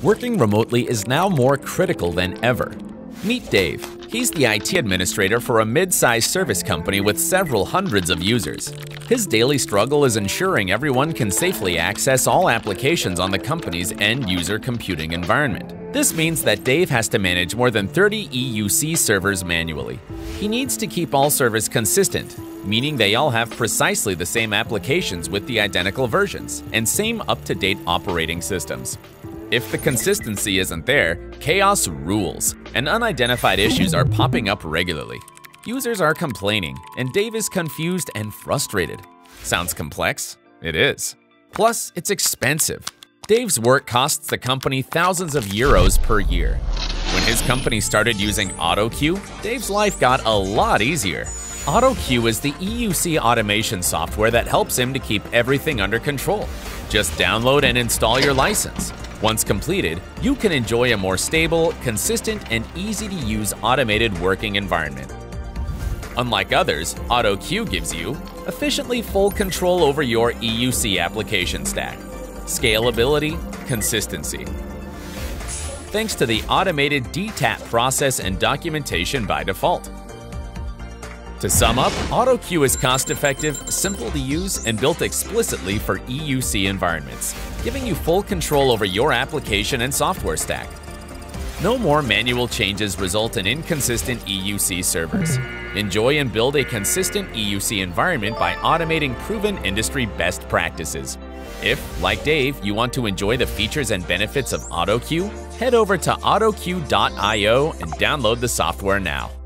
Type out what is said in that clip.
Working remotely is now more critical than ever. Meet Dave. He's the IT administrator for a mid-sized service company with several hundreds of users. His daily struggle is ensuring everyone can safely access all applications on the company's end-user computing environment. This means that Dave has to manage more than 30 EUC servers manually. He needs to keep all servers consistent, meaning they all have precisely the same applications with the identical versions and same up-to-date operating systems. If the consistency isn't there, chaos rules, and unidentified issues are popping up regularly. Users are complaining, and Dave is confused and frustrated. Sounds complex? It is. Plus, it's expensive. Dave's work costs the company thousands of euros per year. When his company started using AutoQ, Dave's life got a lot easier. AutoQ is the EUC automation software that helps him to keep everything under control. Just download and install your license. Once completed, you can enjoy a more stable, consistent, and easy-to-use automated working environment. Unlike others, AutoQ gives you efficiently full control over your EUC application stack, scalability, consistency. Thanks to the automated DTAP process and documentation by default. To sum up, AutoQ is cost-effective, simple to use, and built explicitly for EUC environments, giving you full control over your application and software stack. No more manual changes result in inconsistent EUC servers. Enjoy and build a consistent EUC environment by automating proven industry best practices. If, like Dave, you want to enjoy the features and benefits of AutoQ, head over to autoq.io and download the software now.